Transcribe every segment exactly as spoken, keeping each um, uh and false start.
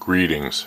Greetings.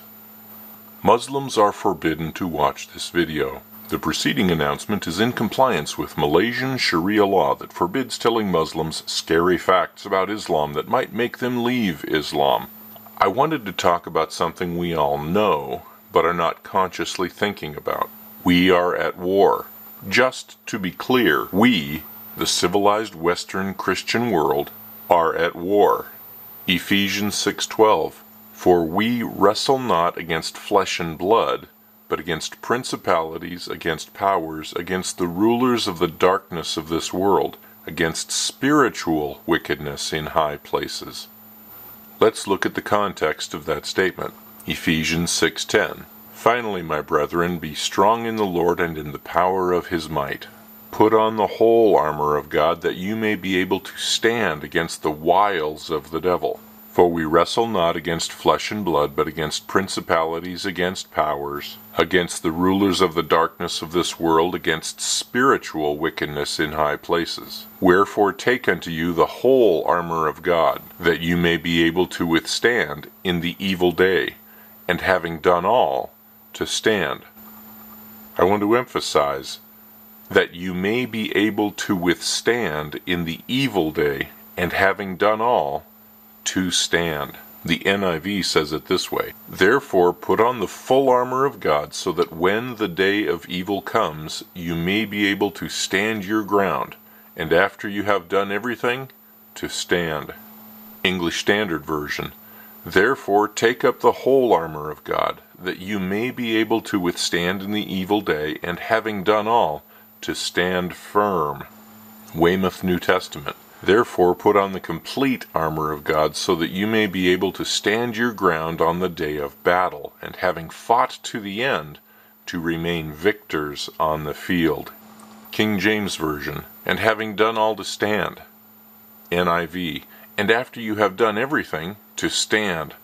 Muslims are forbidden to watch this video. The preceding announcement is in compliance with Malaysian Sharia law that forbids telling Muslims scary facts about Islam that might make them leave Islam. I wanted to talk about something we all know, but are not consciously thinking about. We are at war. Just to be clear, we, the civilized Western Christian world, are at war. Ephesians six twelve, for we wrestle not against flesh and blood, but against principalities, against powers, against the rulers of the darkness of this world, against spiritual wickedness in high places. Let's look at the context of that statement. Ephesians six ten. Finally, my brethren, be strong in the Lord and in the power of his might. Put on the whole armor of God, that you may be able to stand against the wiles of the devil. For we wrestle not against flesh and blood, but against principalities, against powers, against the rulers of the darkness of this world, against spiritual wickedness in high places. Wherefore take unto you the whole armor of God, that you may be able to withstand in the evil day, and having done all, to stand. I want to emphasize that you may be able to withstand in the evil day, and having done all, to stand. The N I V says it this way: Therefore put on the full armor of God, so that when the day of evil comes, you may be able to stand your ground, and after you have done everything, to stand. English Standard Version: Therefore take up the whole armor of God, that you may be able to withstand in the evil day, and having done all, to stand firm. Weymouth New Testament: Therefore put on the complete armor of God, so that you may be able to stand your ground on the day of battle, and having fought to the end, to remain victors on the field. King James Version: And having done all, to stand. N I V: And after you have done everything, to stand.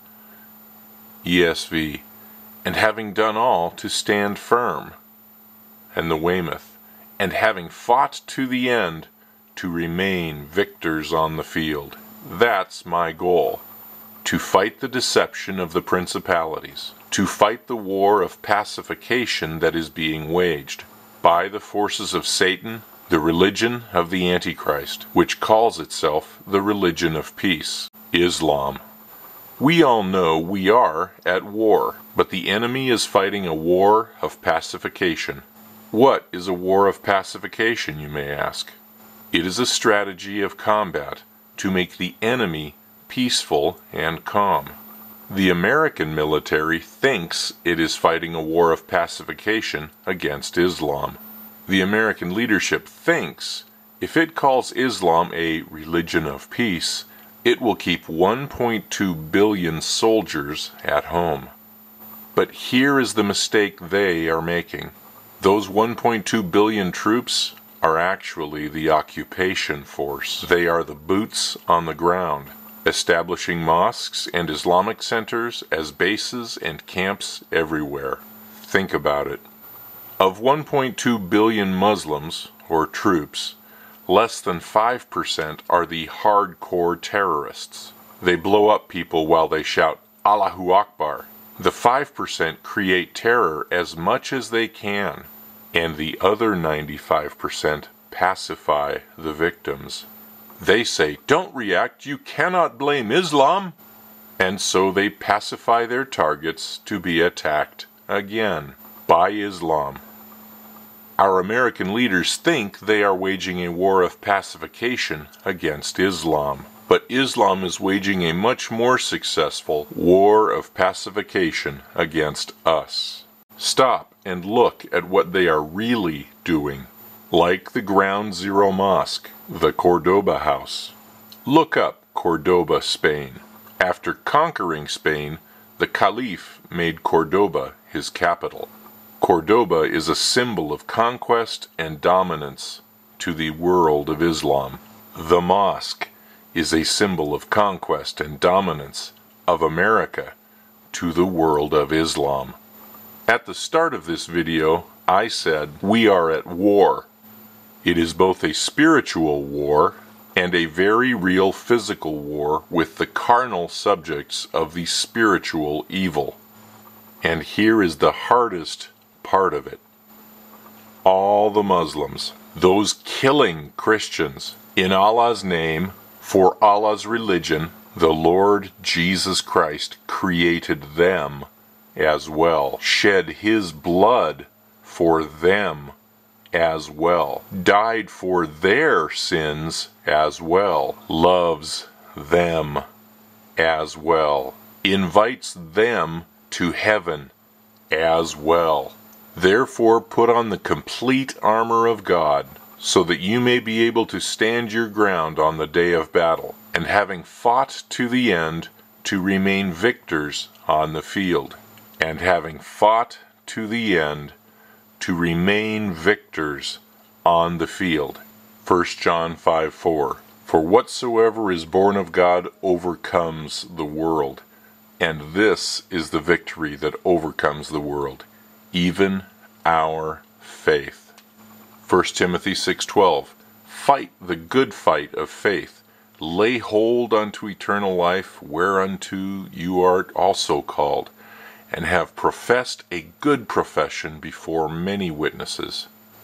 E S V: And having done all, to stand firm. And the Weymouth: And having fought to the end, to remain victors on the field. That's my goal. To fight the deception of the principalities. To fight the war of pacification that is being waged by the forces of Satan, the religion of the Antichrist, which calls itself the religion of peace, Islam. We all know we are at war, but the enemy is fighting a war of pacification. What is a war of pacification, you may ask? It is a strategy of combat to make the enemy peaceful and calm. The American military thinks it is fighting a war of pacification against Islam. The American leadership thinks if it calls Islam a religion of peace, it will keep one point two billion soldiers at home. But here is the mistake they are making. Those one point two billion troops are actually the occupation force. They are the boots on the ground, establishing mosques and Islamic centers as bases and camps everywhere. Think about it. Of one point two billion Muslims, or troops, less than five percent are the hardcore terrorists. They blow up people while they shout, Allahu Akbar. The five percent create terror as much as they can, and the other ninety-five percent pacify the victims. They say, don't react, you cannot blame Islam. And so they pacify their targets to be attacked again by Islam. Our American leaders think they are waging a war of pacification against Islam, but Islam is waging a much more successful war of pacification against us. Stop and look at what they are really doing. Like the Ground Zero Mosque, the Cordoba House. Look up Cordoba, Spain. After conquering Spain, the Caliph made Cordoba his capital. Cordoba is a symbol of conquest and dominance to the world of Islam. The mosque is a symbol of conquest and dominance of America to the world of Islam. At the start of this video, I said we are at war. It is both a spiritual war and a very real physical war with the carnal subjects of the spiritual evil. And here is the hardest part of it. All the Muslims, those killing Christians, in Allah's name, for Allah's religion, the Lord Jesus Christ created them as well, shed His blood for them as well, died for their sins as well, loves them as well, invites them to heaven as well. Therefore put on the complete armor of God, so that you may be able to stand your ground on the day of battle, and having fought to the end, to remain victors on the field. And having fought to the end, to remain victors on the field. First John five four. For whatsoever is born of God overcomes the world, and this is the victory that overcomes the world, even our faith. First Timothy six twelve. Fight the good fight of faith. Lay hold unto eternal life, whereunto you are also called, and have professed a good profession before many witnesses.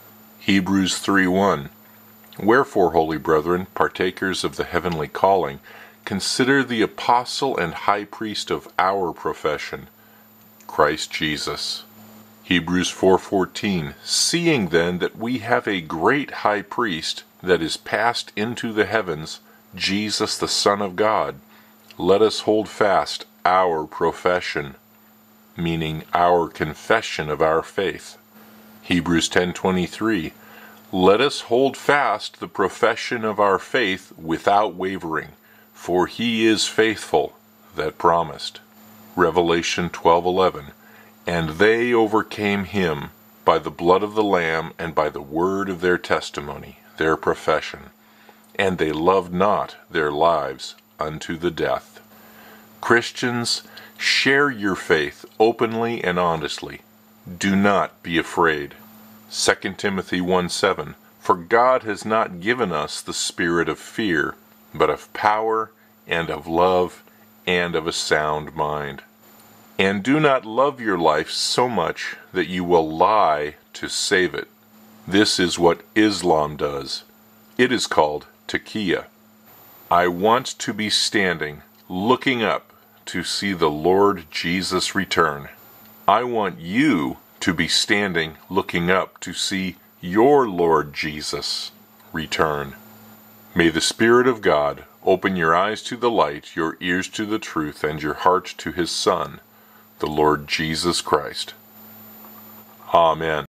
Hebrews three one. Wherefore, holy brethren, partakers of the heavenly calling, consider the apostle and high priest of our profession, Christ Jesus. Hebrews four fourteen. Seeing then that we have a great high priest that is passed into the heavens, Jesus the Son of God, let us hold fast our profession, meaning our confession of our faith. Hebrews ten twenty-three. Let us hold fast the profession of our faith without wavering, for He is faithful that promised. Revelation twelve eleven. And they overcame him by the blood of the Lamb and by the word of their testimony, their profession, and they loved not their lives unto the death. Christians, share your faith openly and honestly. Do not be afraid. Second Timothy one seven. For God has not given us the spirit of fear, but of power and of love and of a sound mind. And do not love your life so much that you will lie to save it. This is what Islam does. It is called taqiyya. I want to be standing, looking up to see the Lord Jesus return. I want you to be standing, looking up to see your Lord Jesus return. May the Spirit of God open your eyes to the light, your ears to the truth, and your heart to His Son, the Lord Jesus Christ. Amen.